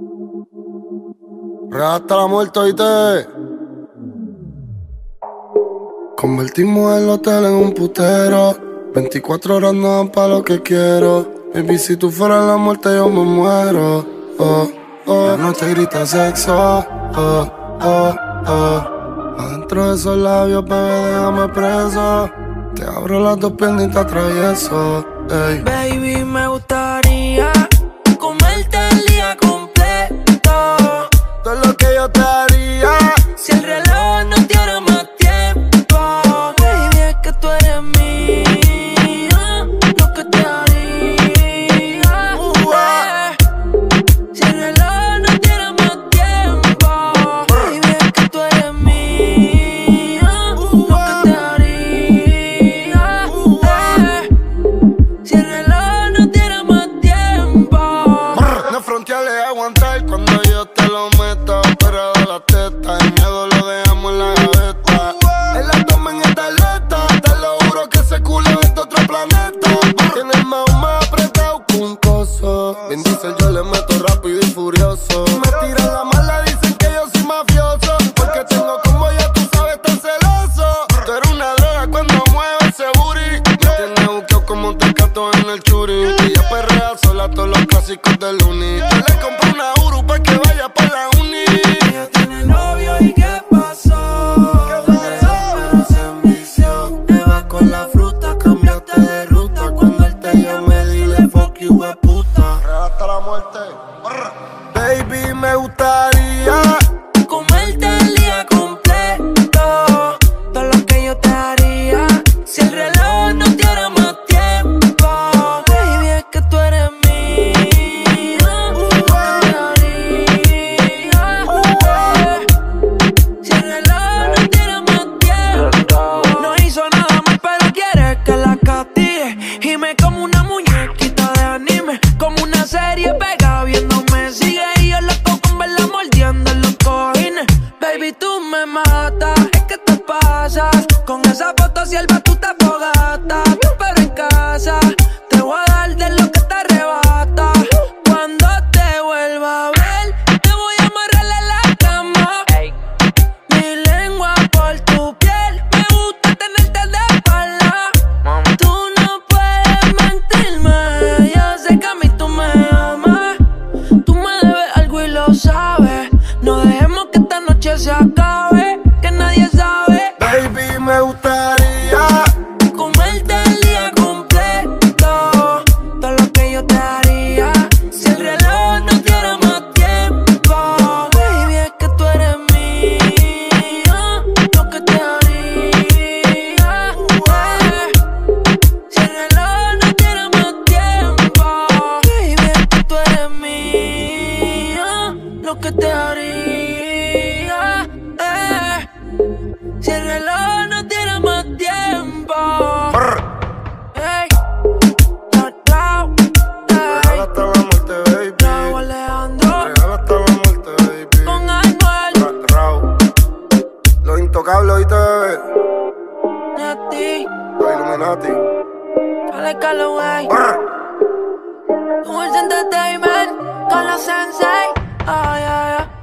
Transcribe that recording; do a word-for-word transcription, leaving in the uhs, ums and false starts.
Real hasta la muerte, oíste. Convertimos el hotel en un putero. veinticuatro horas no dan pa' lo que quiero. Baby, si tú fueras la muerte yo me muero. Oh, oh. La noche grita sexo. Oh, oh, oh. Adentro de esos labios, bebé, déjame preso. Te abro las dos piernas y te atravieso. Ey. Baby, me gustaría comerte el día completo. Todo lo que yo te haría si el reloj no tiene más tiempo. Baby, es que tú eres mía, lo que te haría. uh, eh. Si el reloj no tiene más tiempo. Baby, es que tú eres mía, uh, lo que te haría. uh, eh. Si el reloj no tiene más tiempo. No fronteales aguantar cuando yo te lo meto. Pero de la teta, el miedo lo dejamos en la gaveta. En la toma en esta letra, te lo juro que ese culo es de otro planeta. Tiene el mao más apretado que un coso. Vin Diesel yo le meto rápido y furioso. Me tiran la mala, dicen que yo soy mafioso. Porque tengo como ya tú sabes, tan celoso. Tú eres una droga cuando mueves ese booty. Me tienes buqueado como un tecato en el churi. Y ella perrea sola todos los clásicos del uni. Yo le compré una Uru pa' que vaya pa' la uni. Ella tiene novio y ¿qué pasó? Pero se envició. Te vas con la fruta, cambiaste de ruta. Cuando él te llame, dile fuck you, we puta. Hasta la muerte. Baby, me gustaría comerte el día completo. Todo lo que yo te haría si el reloj no tiene más tiempo. Baby, es que tú eres mía, lo que te haría. eh. Si el reloj no tiene más tiempo. No hizo nada mal, pero quiere que la castigue. Y me como una muñequita de anime, como una serie pega viéndome. Sigue y yo loco con verla mordiendo en los cojines. Baby, tú me matas, es que te pasas. Con esa foto sierva tú te fogatas. Pero en casa te voy a dar de lo que te arrebata. Cuando te vuelva a ver, te voy a amarrar en la cama. Mi lengua por tu piel, me gusta tenerte de espalda. Tú no puedes mentirme, yo sé que a mí tú me amas. Tú me debes algo y lo sabes. No dejemos que esta noche se acabe, que nadie sabe. Baby, me gustaría comerte el día completo. Todo lo que yo te haría si el reloj no tiene más tiempo. Baby, es que tú eres mía, lo que te haría. eh. Si el reloj no tiene más tiempo. Baby, es que tú eres mía, lo que te haría. eh. Si el reloj no tiene más tiempo. Ey, Rauw, Real hasta la muerte, baby. Rauw, Alejandro, Real hasta la muerte, baby. con Anuel, Rauw. Los intocables, oíste, bebé. Nati, Los Illuminati. Alex Calloway, Brr. Tools Entertainment, con los Sensei. Ay, ay, ay.